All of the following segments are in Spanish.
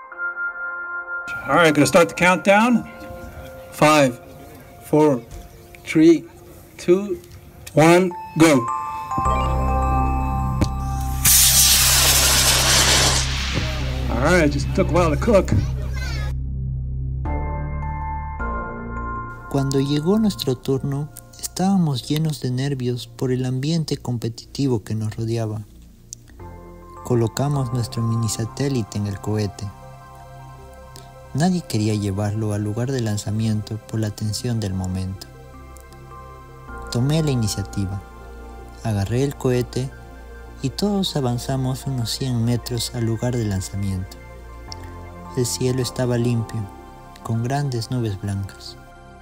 All right, gonna start the countdown. 5, 4, 3, 2, 1, go. All right, just took a while to cook. Cuando llegó nuestro turno, estábamos llenos de nervios por el ambiente competitivo que nos rodeaba. Colocamos nuestro mini satélite en el cohete. Nadie quería llevarlo al lugar de lanzamiento por la tensión del momento. Tomé la iniciativa, agarré el cohete y todos avanzamos unos 100 metros al lugar de lanzamiento. El cielo estaba limpio, con grandes nubes blancas.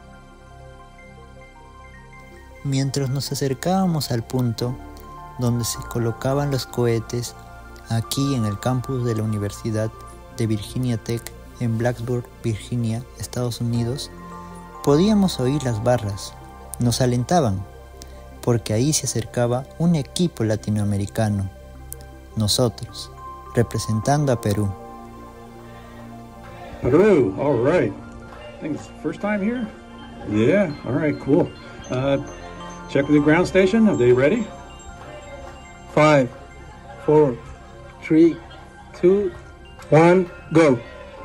Mientras nos acercábamos al punto donde se colocaban los cohetes, aquí en el campus de la Universidad de Virginia Tech, en Blacksburg, Virginia, Estados Unidos, podíamos oír las barras. Nos alentaban, porque ahí se acercaba un equipo latinoamericano, nosotros, representando a Perú. Peru, all right. I think it's the first time here? Yeah, all right, cool. Check with the ground station. Are they ready? 5, 4, 3, 2, 1, go.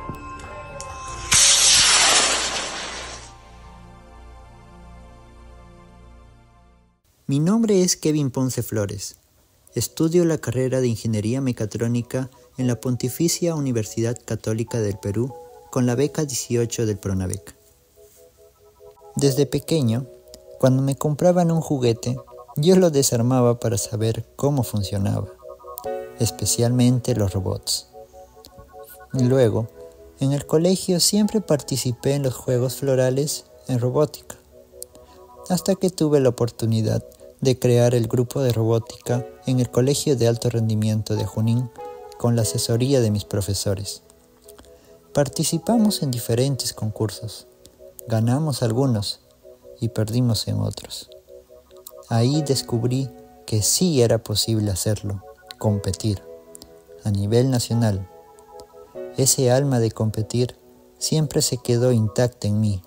Mi nombre es Kevin Ponce Flores. Estudio la carrera de Ingeniería Mecatrónica en la Pontificia Universidad Católica del Perú con la beca 18 del Pronavec. Desde pequeño, cuando me compraban un juguete, yo lo desarmaba para saber cómo funcionaba, especialmente los robots. Luego, en el colegio siempre participé en los juegos florales en robótica, hasta que tuve la oportunidad de crear el grupo de robótica en el Colegio de Alto Rendimiento de Junín con la asesoría de mis profesores. Participamos en diferentes concursos, ganamos algunos y perdimos en otros. Ahí descubrí que sí era posible hacerlo, competir, a nivel nacional. Ese alma de competir siempre se quedó intacta en mí.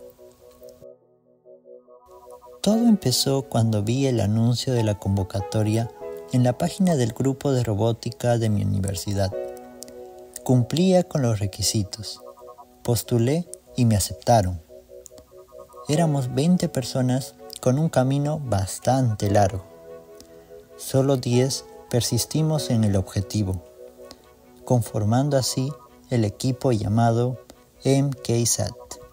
Todo empezó cuando vi el anuncio de la convocatoria en la página del grupo de robótica de mi universidad. Cumplía con los requisitos. Postulé y me aceptaron. Éramos 20 personas con un camino bastante largo. Solo 10 persistimos en el objetivo, conformando así el equipo llamado MKSAT.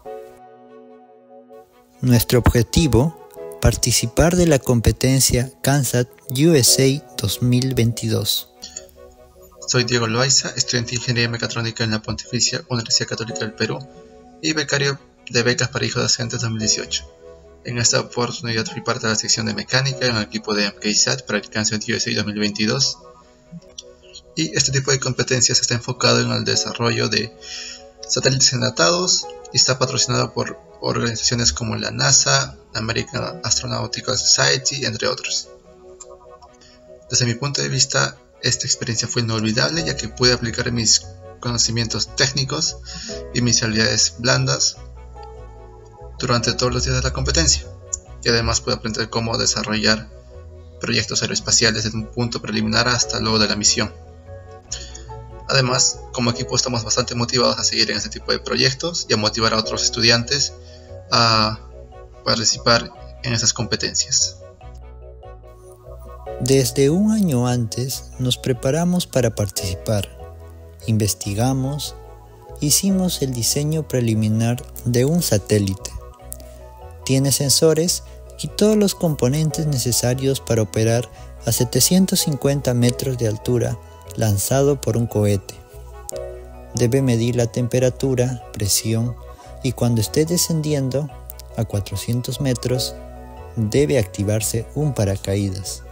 Nuestro objetivo: participar de la competencia CANSAT USA 2022. Soy Diego Loaiza, estudiante de Ingeniería Mecatrónica en la Pontificia Universidad Católica del Perú y becario de becas para hijos docentes 2018. En esta oportunidad fui parte de la sección de mecánica en el equipo de MKSAT para el CANSAT USA 2022. Y este tipo de competencias está enfocado en el desarrollo de satélites enlatados y está patrocinado por organizaciones como la NASA, American Astronautical Society, entre otros. Desde mi punto de vista, esta experiencia fue inolvidable, ya que pude aplicar mis conocimientos técnicos y mis habilidades blandas durante todos los días de la competencia, y además pude aprender cómo desarrollar proyectos aeroespaciales desde un punto preliminar hasta luego de la misión. Además, como equipo estamos bastante motivados a seguir en este tipo de proyectos y a motivar a otros estudiantes a participar en esas competencias. Desde un año antes nos preparamos para participar, investigamos, hicimos el diseño preliminar de un satélite. Tiene sensores y todos los componentes necesarios para operar a 750 metros de altura lanzado por un cohete. Debe medir la temperatura, presión y cuando esté descendiendo a 400 metros debe activarse un paracaídas.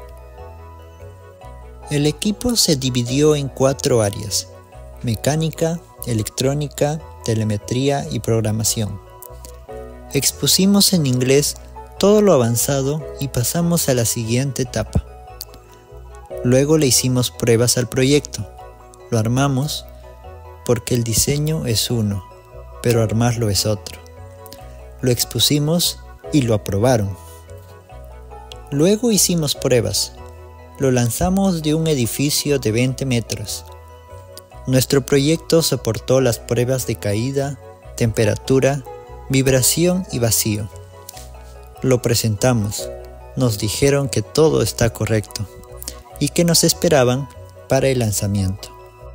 El equipo se dividió en 4 áreas: mecánica, electrónica, telemetría y programación. Expusimos en inglés todo lo avanzado y pasamos a la siguiente etapa. Luego le hicimos pruebas al proyecto, lo armamos porque el diseño es uno, pero armarlo es otro. Lo expusimos y lo aprobaron. Luego hicimos pruebas. Lo lanzamos de un edificio de 20 metros. Nuestro proyecto soportó las pruebas de caída, temperatura, vibración y vacío. Lo presentamos. Nos dijeron que todo está correcto y que nos esperaban para el lanzamiento.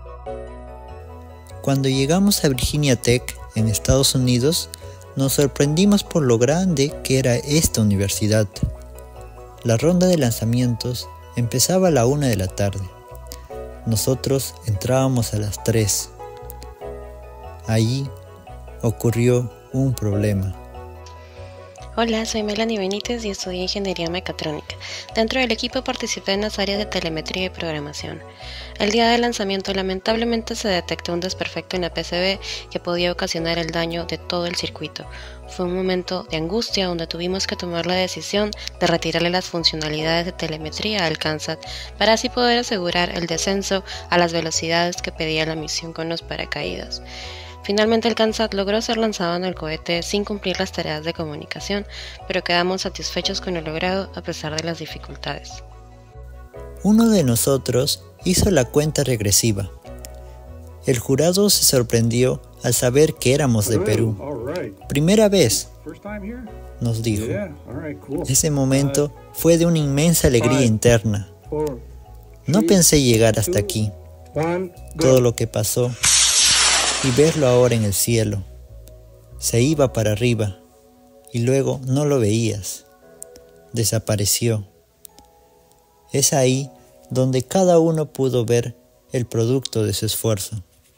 Cuando llegamos a Virginia Tech, en Estados Unidos, nos sorprendimos por lo grande que era esta universidad. La ronda de lanzamientos empezaba a la 1 de la tarde. Nosotros entrábamos a las 3. Allí ocurrió un problema. Hola, soy Melanie Benítez y estudié Ingeniería Mecatrónica. Dentro del equipo participé en las áreas de telemetría y programación. El día del lanzamiento lamentablemente se detectó un desperfecto en la PCB que podía ocasionar el daño de todo el circuito. Fue un momento de angustia donde tuvimos que tomar la decisión de retirarle las funcionalidades de telemetría al CANSAT para así poder asegurar el descenso a las velocidades que pedía la misión con los paracaídas. Finalmente el CANSAT logró ser lanzado en el cohete sin cumplir las tareas de comunicación, pero quedamos satisfechos con lo logrado a pesar de las dificultades. Uno de nosotros hizo la cuenta regresiva. El jurado se sorprendió al saber que éramos de Perú. Primera vez, nos dijo. Ese momento fue de una inmensa alegría interna. No pensé llegar hasta aquí. Todo lo que pasó y verlo ahora en el cielo. Se iba para arriba y luego no lo veías. Desapareció. Es ahí donde cada uno pudo ver el producto de su esfuerzo.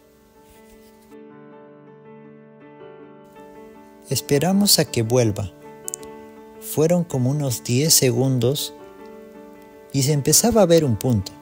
Esperamos a que vuelva. Fueron como unos 10 segundos y se empezaba a ver un punto.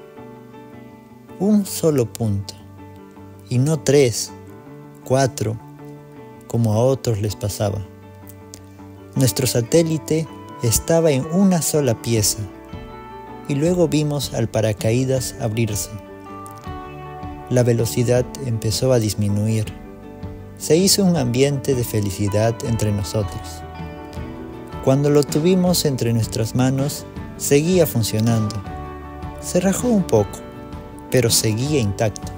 Un solo punto. Y no 3, 4, como a otros les pasaba. Nuestro satélite estaba en una sola pieza y luego vimos al paracaídas abrirse. La velocidad empezó a disminuir. Se hizo un ambiente de felicidad entre nosotros. Cuando lo tuvimos entre nuestras manos, seguía funcionando. Se rajó un poco, pero seguía intacto.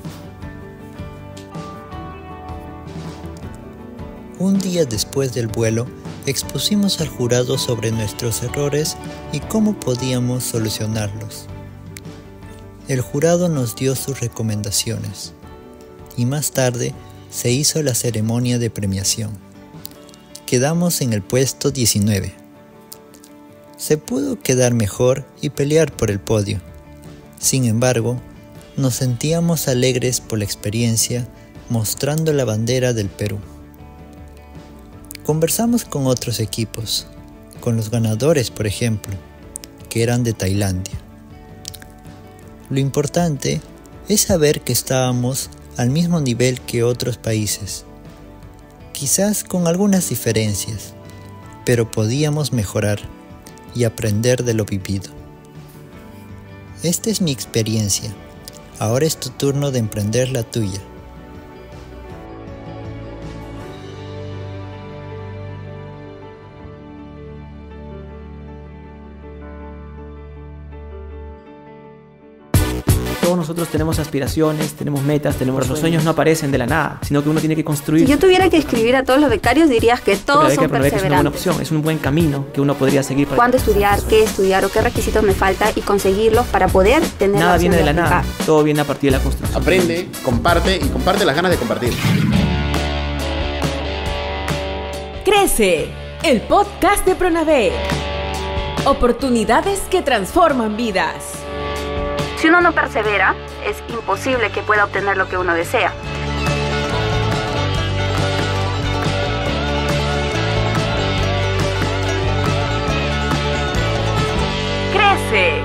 Un día después del vuelo, expusimos al jurado sobre nuestros errores y cómo podíamos solucionarlos. El jurado nos dio sus recomendaciones y más tarde se hizo la ceremonia de premiación. Quedamos en el puesto 19. Se pudo quedar mejor y pelear por el podio. Sin embargo, nos sentíamos alegres por la experiencia mostrando la bandera del Perú. Conversamos con otros equipos, con los ganadores, por ejemplo, que eran de Tailandia. Lo importante es saber que estábamos al mismo nivel que otros países, quizás con algunas diferencias, pero podíamos mejorar y aprender de lo vivido. Esta es mi experiencia. Ahora es tu turno de emprender la tuya. Todos nosotros tenemos aspiraciones, tenemos metas, tenemos los sueños no aparecen de la nada, sino que uno tiene que construir. Si yo tuviera que escribir a todos los becarios, dirías que todos son perseverantes. Es una buena opción, es un buen camino que uno podría seguir. ¿Cuándo estudiar, qué estudiar o qué requisitos me falta y conseguirlos para poder tener nada viene de la nada, todo viene a partir de la construcción. Aprende, comparte y comparte las ganas de compartir. Crece, el podcast de Pronave. Oportunidades que transforman vidas. Si uno no persevera, es imposible que pueda obtener lo que uno desea. Crece.